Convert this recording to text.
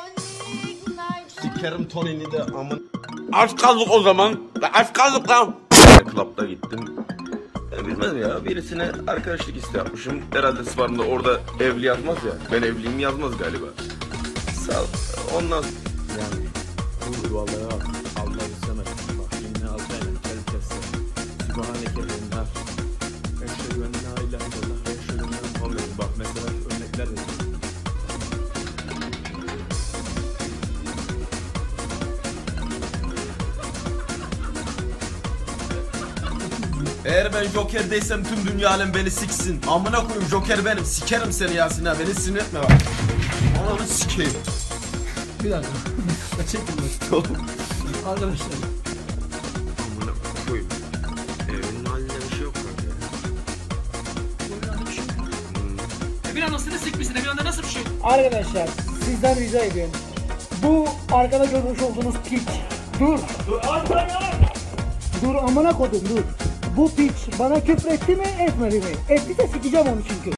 Sikerim Tony'ni de amın. Aç kaldık o zaman. Aç kaldık lan. Club'da gittim. Bilmem ya, birisine arkadaşlık isteği yapmışım. Herhalde Sparım'da orada evli yazmaz ya. Ben evliyim yazmaz galiba. Sağ ol. Ondan Yani bu vallahi bak Allah istemez. Bak inne altayla kel kesse. Sübhaneke ennar. Eşhedü en la ilahe illallah ve eşhedü enne Muhammed. Bak mesela örnekler de. Eğer ben Joker değilsem tüm dünya alem beni siksin. Amına koyayım, Joker benim. Sikerim seni Yasin ha. Beni sinir etme bak. Ananı sikeyim. Bir dakika. Çekilmez. Oğlum. Arkadaşlar. Amına koyayım. Evinin halinde bir şey yok kanka ya. Bir anda seni sikmişsin. Bir anda nasıl bir şey? Arkadaşlar sizden rica ediyorum. Bu arkada görmüş olduğunuz piç. Dur. Dur amına kodum dur. Bu piç bana küfür etti mi etmedi mi? Etti de sikeceğim onu çünkü.